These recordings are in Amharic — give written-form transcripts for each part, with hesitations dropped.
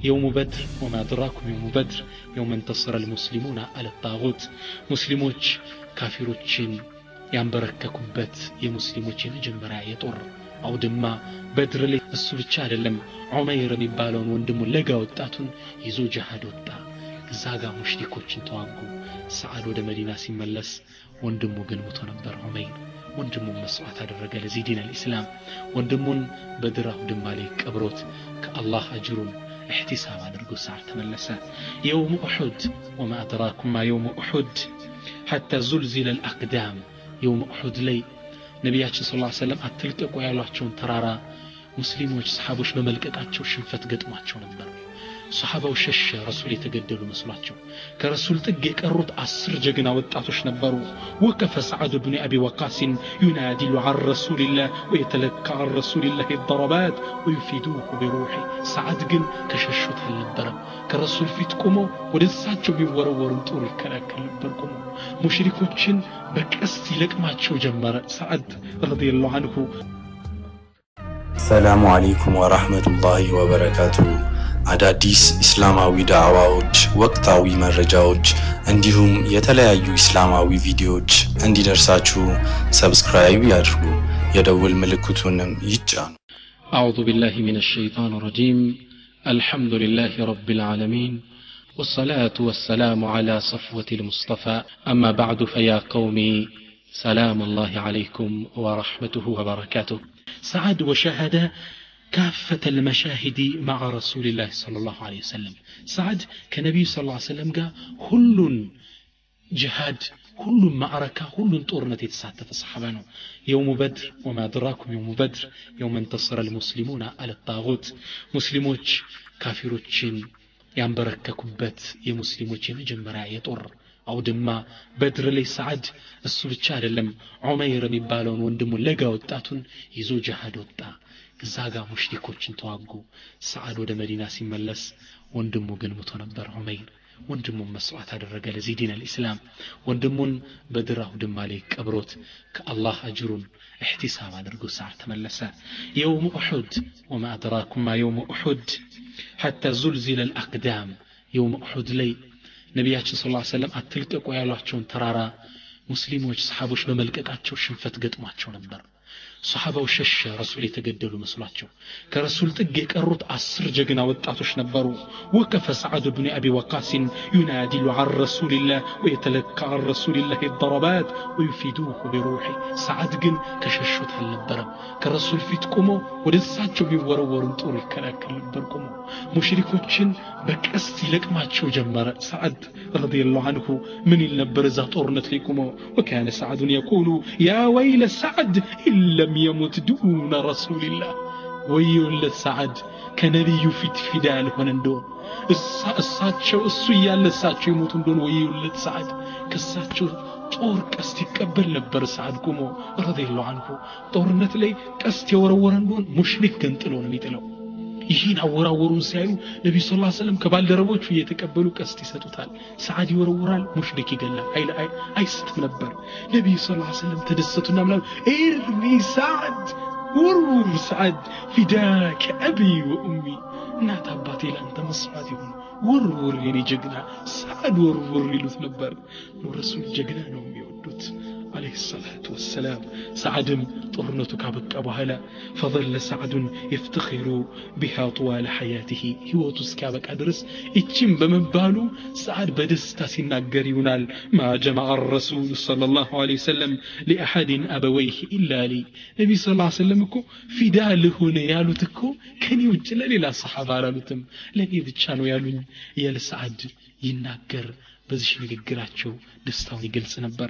يوم بدر وما أدراكم يوم بدر يوم انتصر المسلمون على الطاغوت مسلموች ካፊሮችን ያንበረከኩበት የሙስሊሞች የመጀመሪያ የጦር አውድማ በድር ላይ እሱ ብቻ አይደለም ዑመይር የሚባለውን ወንድሙን ለጋ ወጣቱን ይዞ ጂሃድ ወጣ እዛጋ ሙሽሪኮችን ተዋጉ ሰዓድ ወደ መዲና ሲመለስ ወንድሙ ግን ሞቶ ነበር ዑመይር ወንድሙን መስዋዕት አደረገ ለዚህ ዲን الاسلام ወንድሙን በድር አውድማ ላይ ቀብሮት ከአላህ አጅሩን احتساب አድርጎ ሰዓድ ተመለሰ يوم احد وما ادراكم ما يوم احد حتى زلزل الاقدام يوم احد ላይ ነብያችን ሰለላሁ ዐለይሂ ወሰለም አትልቀቁ ያሏቸውን ተራራ ሙስሊሞች ሰሃቦች በመልቀቃቸው ሽንፈት ገጥሟቸው ነበር ሰሃባው ሸሸ ረሱል የተገደሉ መስሏቸው ከረሱል ጥግ የቀሩት 10 ጀግና ወጣቶች ነበሩ وقف سعد بن ابي وقاص ينادي على رسول الله ويتلقى على رسول الله الضربات ويفيدوه بروحه سعد ግን ከሸሹት አልነበረም ከረሱል ፊት ቆሞ ወደሳቸው ቢወረወሩ ጦር ይከላከል ነበር ቆሞ ሙሽሪኮችን በቀስት ይለቅማቸው ጀመረ سعد رضي الله عنه السلام عليكم ورحمة الله وبركاته አዳዲስ እስላማዊ ዳዕዋዎች ወቅታዊ መረጃዎች እንዲሁም የተለያዩ እስላማዊ ቪዲዮዎች እንዲደርሳችሁ ሰብስክራይብ ያድርጉ የደውል ምልክቱንም ይጫኑ أعوذ بالله من الشيطان الرجيم الحمد لله رب العالمين والصلاة والسلام على صفوة المصطفى أما بعد فيا قومي سلام الله عليكم ورحمته وبركاته سعد وشهد كافة المشاهد مع رسول الله صلى الله عليه وسلم سعد كنبي صلى الله عليه وسلم قال كل جهاد كل معركة كل طورنة يتساتف الصحابة يوم بدر وما أدراكم يوم بدر يوم انتصر المسلمون على الطاغوت مسلموች ካፊሮችን ያንበረከኩበት የሙስሊሞች የመጀመሪያ የጦር አውድማ በድር ላይ ሰዓድ እሱ ብቻ አይደለም ዑመይር የሚባለውን ወንድሙን ለጋ ወጣቱን ይዞ ጂሃድ ወጣ እዛጋ ሙሽሪኮችን ተዋጉ ሰዓድ ወደ መዲና ሲመለስ ወንድሙ ግን ሞቶ ነበር ዑመይር ወንድሙን መስዋዕት አደረገ ለዚህ ዲን الاسلام ወንድሙን በድር አውድማ ላይ ቀብሮት ከአላህ አጅሩን احتساب አድርጎ ሰዓድ ተመለሰ يوم احد وما ادراكم ما يوم احد حتى زلزل الاقدام يوم احد ላይ ነብያችን ሰለላሁ ዐለይሂ ወሰለም አትልቀቁ ያሏቸውን ተራራ ሙስሊሞች ሰሃቦች በመልቀቃቸው ሽንፈት ገጥሟቸው ነበር ሰሃባው ሸሸ ረሱል የተገደሉ መስሏቸው ከረሱል ጥግ የቀሩት 10 ጀግና ወጣቶች ነበሩ وقف سعد بن ابي وقاص ينادي على رسول الله ويتلقى على رسول الله الضربات ويفيدوه بروحه سعد ግን ከሸሹት አልነበረም ከረሱል ፊት ቆሞ ወደሳቸው ቢወረወሩ ጦር ይከላከል ነበር ቆሞ ሙሽሪኮችን በቀስት ይለቅማቸው ጀመረ سعد رضي الله عنه من ይል ነበር እዛ ጦርነት ላይ ቆሞ وكان سعد يقول يا ويل سعد لم يمت دون رسول الله ويولد سعد كنبي فدال هندون እሳቸው እሱ ያለ እሳቸው ይሞቱ እንደሆነ ወይውለት ሰዓድ ከሳቸው ጦር ቀስት ይቀበል ነበር ሰዓድ ቆሞ رضي الله عنه ጦርነት ላይ ቀስት የወረወረ እንደሆነ ሙሽሪክ ገንጥሎ ነው የሚጥለው ይህን አወራወሩን ሲያዩ ነብዩ ሰለላሁ ዐለይሂ ወሰለም ከባልደረቦቹ እየተቀበሉ ቀስት ይሰጡታል ሰዓድ ይወረውራል ሙሽሪክ ይገላል አይስትም ነበር ነብዩ ሰለላሁ ዐለይሂ ወሰለም ተደሰቱና ማለት ኢርሚ ሰዓድ ورور سعد فداك أبي وأمي እናት አባቴ ላንተ መስዋዕት ይሁን ورور የኔ ጀግና ሰዓድ ورور ይሉት ነበር ረሱል ጀግና ነው የሚወዱት عليه الصلاة والسلام سعد طورنته كابك أبو هلا فظل سعد يفتخر بها طوال حياته هو تسكابك أدرس اتشم بمبالو سعد بدستا سناقر ينال ما جمع الرسول صلى الله عليه وسلم لأحد أبويه إلا لي نبي صلى الله عليه وسلم في داله نيالتكو كان يوجل للا صحابة لالتم لن يذجانوا يالون يال سعد يناقر بزش نقراتشو دستاوني قلس نبر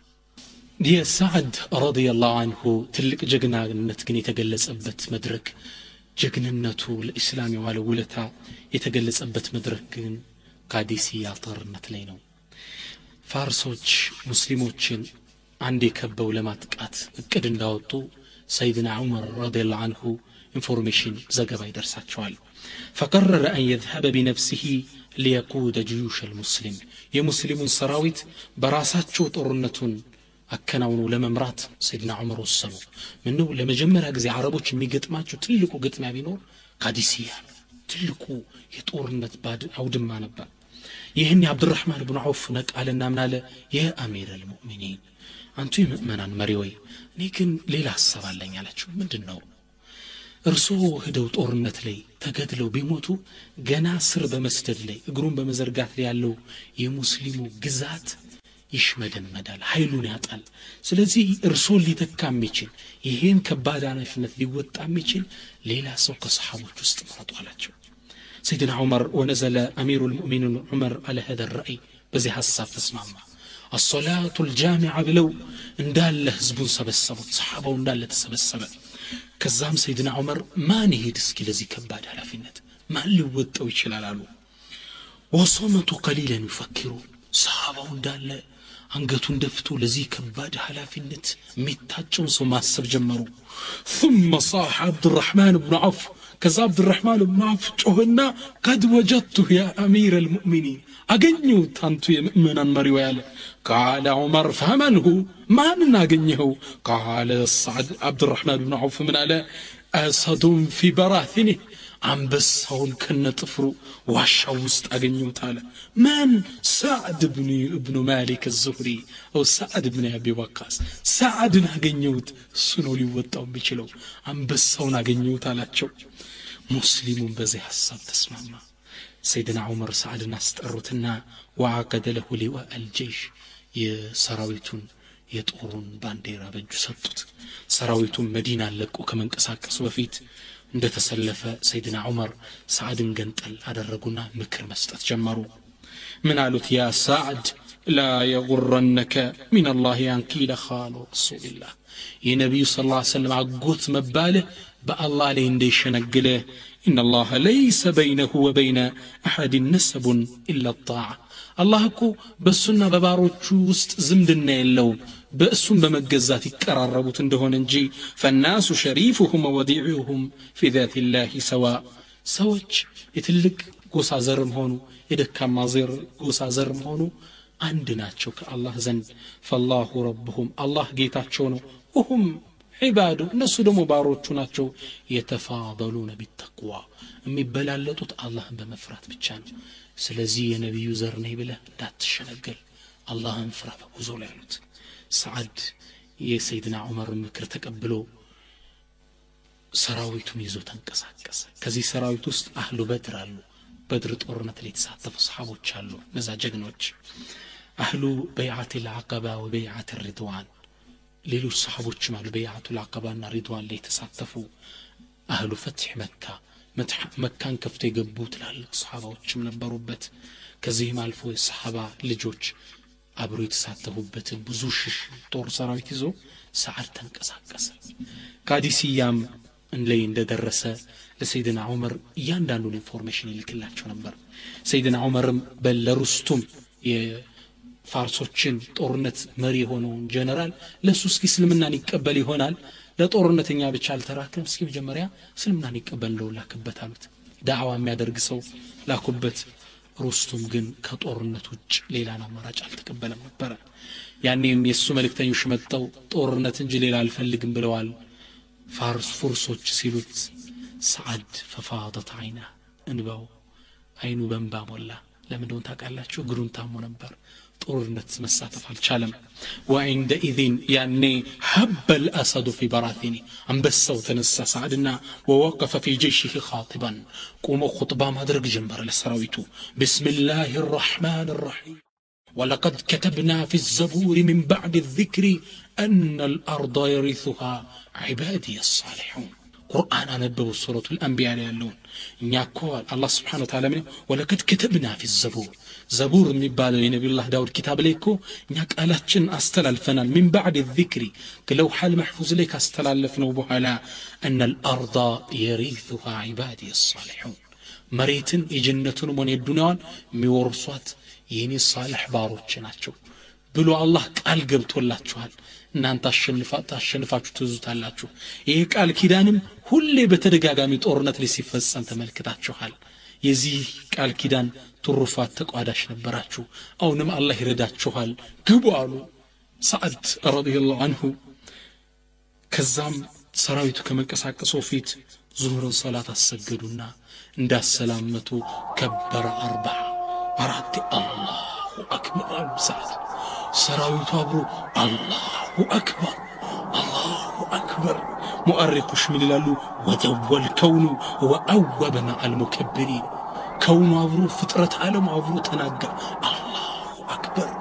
دي سعد رضي الله عنه تلك جغنانت كن يتجلصበት መድረክ ጀግንነቱ ለእስላም የዋለው ውለታ የተገለጸበት መድረክ ግን ቃዲሲያ ጦርነት ላይ ነው ፋርሶች ሙስሊሞችን አንዴ ከበው ለማጥቃት እቅድ እንዳወጡ ሰይድና ዑመር رضي الله عنه ኢንፎርሜሽን ዘገባ ይደርሳቸዋል فقرر ان يذهب بنفسه ليقود جيوش المسلم የሙስሊሙን ሰራዊት በራሳቸው ጦርነቱን አከናውኑ ለመምራት ሰይድና ዑመር ወሰኑ ምነው ለመጀመሪያ ጊዜ አረቦች የሚገጥማቸው ትልቁ ግጥሚያ ቢኖር ቃዲሲያ ትልቁ የጦርነት አውድማ ነበር ይህን የአብዱራህማን ኢብኑ ዐውፍ ነቃልና ምናለ የአሚር አልሙእሚኒን አንቱ የምእመናን መሪ ወይ እኔ ግን ሌላ ሐሳብ አለኝ አላቸው ምንድነው እርሱ ሄደው ጦርነት ላይ ተገድለው ቢሞቱ ገና ስር በመስደድ ላይ እግሩን በመዘርጋት ላይ ያለው የሙስሊሙ ግዛት ይሽመደመዳል ኃይሉን ያጣል ስለዚህ እርሱ ሊተካ የሚችል ይሄን ከባድ ኃላፊነት ሊወጣ የሚችል ሌላ ሰው ከሰሃቦች ውስጥ መረጡ አላቸው سيدنا عمر ونزل أمير المؤمنين عمر على هذا الرأي بزي حساب تسمعنا الصلاة الجامعة بلو اندال حزبون سبسبت صحابة اندال تسبسبت كزام سيدنا عمر ما نهيد اسكي لزي كباد على فينت ما اللي ودتو يشلالالو وصمتوا قليلا يفكرون صحابة اندال አንገቱን ደፍቶ ለዚህ ከባድ ኃላፊነት ሚታጨውን ሰው ማሰብ ጀመሩ ثم صاح عبد الرحمن بن عوف كذا عبد الرحمن بن عوف ጮህና قد وجدته يا امير المؤمنين አገኘሁት አንቱ የምእመናን መሪው ያለ قال عمر فمنه ማንን አገኘኸው قال سعد عبد الرحمن بن عوف من على اسد في براثنه አንበሳውን ከነጥፍሩ ዋሻው ውስጥ አገኘሁት አለ ማን سعد ابن مالك الزهري او سعد بن ابي وقاص سعدን አገኘሁት እሱ ነው ሊወጣው የሚችለው አንበሳውን አገኘሁት አላቸው ሙስሊሙን በዚህ ሐሳብ ተስማማ سيدنا عمر سعدን አስጠሩትና وعقد له لواء الجيش የሰራዊቱን የጦሩን ባንዲራ በእጁ ሰጡት ሰራዊቱን መዲና ለቆ ከመንቀሳቀሱ በፊት እንደተሰለፈ سيدنا عمر سعدን ገንጠል አደረጉና ምክር መስጠት ጀመሩ ምን አሉት ያ سعد لا يغرنك من الله أن قيل خال رسول الله የነብዩ ሰለላሁ ዐለይሂ ወሰለም አጎት መባለ በአላህ ላይ እንደሸነገለ إن الله ليس بينه وبين أحد نسب إلا الطاعة الله እኮ በሱና በባሮቹ ውስጥ ዝምድና የለውም በእሱም በመገዛት ይቀራረቡት እንደሆነ እንጂ فالناس شريفهم ووديعهم في ذات الله سواء ሰዎች የትልቅ ጎሳ ዘርም ሆኑ የደካማ ዘር ጎሳ ዘርም ሆኑ አንድ ናቸው ከአላህ ዘንድ فالله ربهم الله ጌታቸው ነው وهم عباده እነሱ ደግሞ ባሮቹ ናቸው يتفاضلون بالتقوى የሚበላለጡት አላህን በመፍራት ብቻ ነው ስለዚህ የነብዩ ዘር ነኝ ብለህ እንዳትሸነገል አላህን ፍራ በጉዞ ላይ ያሉት سعد የሰይድና ዑመር ምክር ተቀብሎ ሰራዊቱን ይዞ ተንቀሳቀሰ ከዚህ ሰራዊት ውስጥ አህሉ በድር አሉ በድር ጦርነት ላይ ተሳተፉ ሰሃቦች አሉ ነዛ ጀግኖች አህሉ በይዓት العقبة وبيعة الرضوان ሌሎች ሰሃቦችም አሉ በይዓቱ العقبة ሪድዋን ላይ ተሳተፉ አህሉ ፈትህ መካን ከፍቶ የገቡ ትላልቅ ሰሃባዎችም ነበሩበት ከዚህም አልፎ የሰሃባ ልጆች አብሮ የተሳተፉበት ብዙ ሺህ ጦር ሰራዊት ይዞ ሰዓድ ተንቀሳቀሰ ካዲሲያም እንለይ እንደደረሰ ለሰይድና ዑመር ያንዳንዱን ኢንፎርሜሽን ይልክላቸው ነበር ሰይድና ዑመርም በለሩስቱም የፋርሶችን ጦርነት መሪ ሆነው ጀነራል ለሱስ እስልምናን ይቀበል ይሆናል ለጦርነተኛ ብቻ አልተራከም እስኪ መጀመሪያ እስልምናን ይቀበል ነው ላከበታሉት ዳዕዋ የሚያደርግ ሰው ላኩበት ሩስቱም ግን ከጦርነት ውጭ ሌላ አማራጭ አልተቀበለም ነበር ያኔም የሱ መልእክተኞች መጣው ጦርነት እንጂ ሌላ አልፈልግም ብለዋል ፉርሶች ሲሉት سعد ففاضت عينه እንባው አይኑ በእንባ ሞላ ለምን እንደሆነ ታውቃላችሁ እግሩን ታሞ ነበር ጦርነት መሳተፍ አልቻለም وعند اذن يعني حب الاسد في براثنه አንበሳው ተነሳ سعدና ووقف في جيشه خاطبا قوم خطبه ማድረግ ጀመረ ለሰራዊቱ بسم الله الرحمن الرحيم ولقد كتبنا في الزبور من بعد الذكر أن الأرض يرثها عبادي الصالحون قرآن أنبه سورة الأنبياء يالون نياكوال الله سبحانه وتعالى منه ولقد كتبنا في الزبور زبور من بعد نبي الله داود كتاب ليكو نياك ألاتشن أستلالفنا من بعد الذكر كلو حال محفوظ ليك أستلالفنا بحالا أن الأرض يرثها عبادي الصالحون مريتن يجنتون من يدونان ميورصوات يني صالح باروች ናቸው ብሎ አላህ ቃል ገብቶላችኋል እናንተ አሸንፋችሁ ትዙታላችሁ ይሄ ቃል ኪዳንም ሁሌ በተደጋጋሚ ጦርነት ላይ ሲፈጸም ተመልክታችኋል የዚህ ቃል ኪዳን ትሩፋት ተቋዳሽ ነበራችሁ አሁንም አላህ ይረዳችኋል ግቡ አሉ ሰዓድ ረዲየላሁ ዐንሁ ከዛም ሰራዊቱ ከመንቀሳቀሱ ፊት ዙሁርን ሶላት አሰገዱና እንዳሰላመቱ ከበረ 4 አላሁ አክበር ሰዓት ሰራዊቱ አብሮ አላሁ አክበር مؤرخ من لالو وذو الكون وأوب مع المكبرين كون عبرو فطرة عالم عبرو تناقى الله أكبر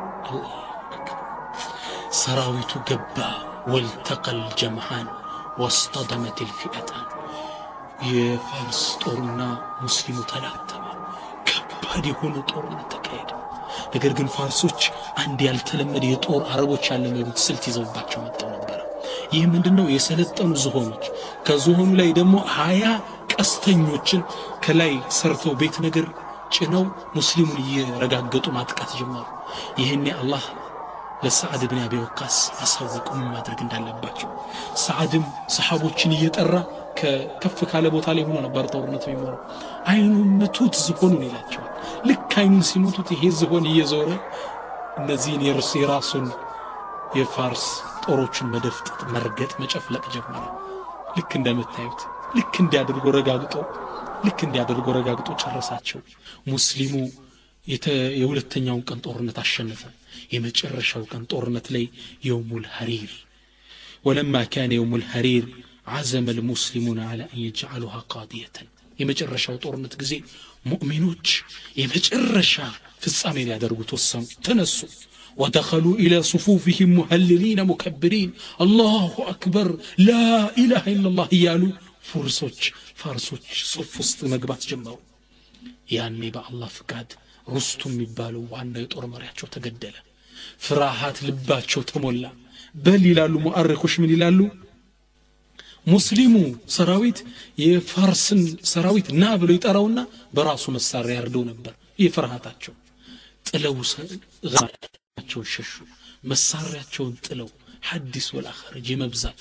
سراويت قبا والتقى الجمعان واصطدمت الفئتان يفارس طورنا مسلم تلاتما كبادي هونو طورنا تكايد ነገር ግን ፋርሶች አንድ ያልተለመደ የጦር አረቦች ያለመሩት ስልት ይዘውባቸው መጣው ነበር ይህ ምንድነው የሰለጠኑ ዝሆኖች ከዝሆኑ ላይ ደግሞ 20 ቀስተኞችን ከላይ ሰርተው ቤት ነገር ጭነው ሙስሊሙን እየረጋገጡ ማጥቃት ጀመሩ ይሄኔ አላህ ለሰዓድ ኢብኑ አቢ ወቃስ አሳወቁ ማድረግ እንዳለባቸው ሰዓድም ሰሃቦችን እየጠራ ከከፍ ካለ ቦታ ላይ ሆኖ ነበር ጦርነት የሚመራው አይኑን መቱት ዝሆኑን ይላቸው ልክ አይኑን ሲመቱት ይሄ ዝሆን እየዞረ እነዚህን የራሱን የፋርስ ጦሮችን በደፍጥጥ መርገጥ መጨፍለቅ ጀመረ ልክ እንደምታዩት ልክ እንዲያደርጉ ረጋግጦ ጨረሳቸው ሙስሊሙ የሁለተኛው ቀን ጦርነት አሸነፈ የመጨረሻው ቀን ጦርነት ላይ يوم الحرير ولما كان يوم الحرير عزم المسلمون على أن يجعلوها قاضية የመጨረሻው ጦርነት ጊዜ ሙእሚኖች የመጨረሻ ፍጻሜ ያደርጉ ተወሰኑ ተነሱ ودخلوا إلى صفوفهم مهللين مكبرين الله أكبر لا إله إلا الله يالو فارسوች صف ውስጥ መግባት ጀመሩ ያኔ በአላህ ፍቃድ ሩስቱም የሚባለው ዋና የጦር መሪያቸው ተገደለ ፍራሃት ልባቸው ተሞላ በል ይላሉ ሙአሪኾች ምን ይላሉ ሙስሊሙ ሰራዊት የፋርስን ሰራዊት ና ብሎ ይጠራውና በራሱ መሳሪያ ያርደው ነበር ይፍራሃታቸው ጥለው ጋቸው ሸሹ መሳሪያቸውን ጥለው ሐዲስ ወላኸርጅ መብዛት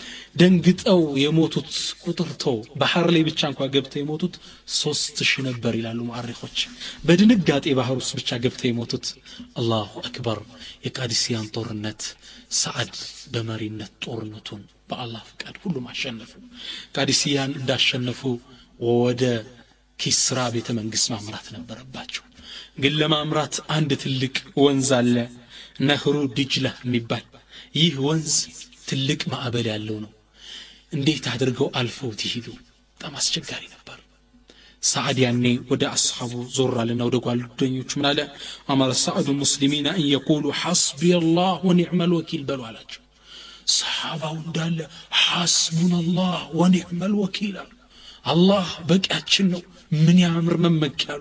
ደንግጠው የሞቱት ቁጥርተው ባህር ላይ ብቻ እንኳን ገብተው የሞቱት 3000 ነበር ይላሉ ሙአሪኾች በድንጋጤ ባህር ውስጥ ብቻ ገብተው የሞቱት አላሁ አክበር የቃዲሲያን ጦርነት ሰዓድ በመሪነት ጦርነቱን በአላህ ፍቃድ ሁሉም አሸነፉ ቃዲሲያን እንዳሸነፉ ወደ ኪስራ ቤተ መንግስት ማምራት ነበረባቸው ግን ለማምራት አንድ ትልቅ ወንዝ አለ ነህሩ ዲጅላ የሚባል ይህ ወንዝ ትልቅ ማዕበል ያለው ነው እንዴት አድርገው አልፈው ይሄዱ በጣም አስቸጋሪ ነበር ሰዓድ ያኔ ወደ አስሐቡ ዞራልና ወደ ጓደኞቹ ምን አለ አማረ ሰዓዱ ሙስሊሚና ان يقولوا حسبي الله ونعم الوكيل በሉ አላቸው ሰሃባው እንዳለ حسبنا الله ونعم الوكيل አላህ በቂያችን ነው ምን ያምር መመኪያ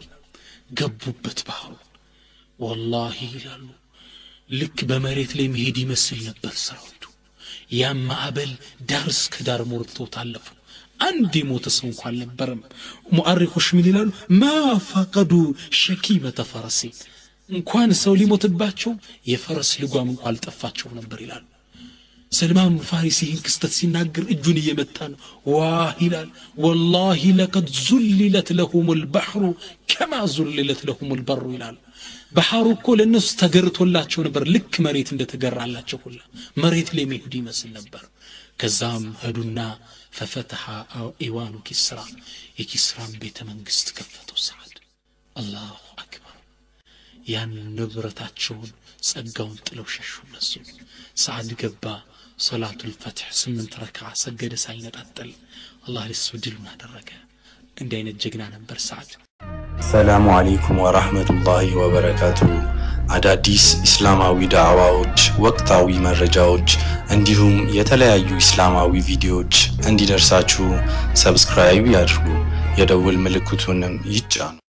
ገቡበት ባህሩ والله ይላሉ ልክ በመሬት ላይ መሄድ ይመስል ነበር ሰራዊቱ ያም ማዕበል ዳርስ ከዳር ሞርቶ ታለፉ አንድ ሞተ ሰው እንኳን አልነበረም ሙአሪኾች ምን ይላሉ ما فقدوا شكيمة فرس እንኳን ሰው ሊሞትባቸው የፈረስ ልጓም እንኳን አልጠፋቸው ነበር ይላሉ سلمان الفارسي كستت سيناغر اجون يمتان واه هلال والله لقد زللت لهم البحر كما زللت لهم البر هلال بحارو كل الناس تغرتولاچو نبر لك مريت እንደተገራላቸው ሁላ መሬት ላይ መሄድ ይመስል ነበር ከዛም ሄዱና ففتح ايوان كسرى የኪስራን ቤተ መንግስት ከፈተው ሰዓድ الله اكبر ያን ንብረታቸውን ጸጋውን ጥለው ሸሹ እነሱ ሰዓድ ገባ صلاة الفتح 8 ركعة سجد ሳይነጣጠል الله ለስውድሉን አደረገ እንዲህ አይነት ጀግና ነበር ሰዓድ ሰላሙ አለይኩም ወራህመቱላሂ ወበረካቱ አዳዲስ እስላማዊ ዳዕዋዎች ወቅታዊ መረጃዎች እንዲሁም የተለያዩ እስላማዊ ቪዲዮዎች እንዲደርሳችሁ ሰብስክራይብ ያድርጉ የደውል ምልክቱንም ይጫኑ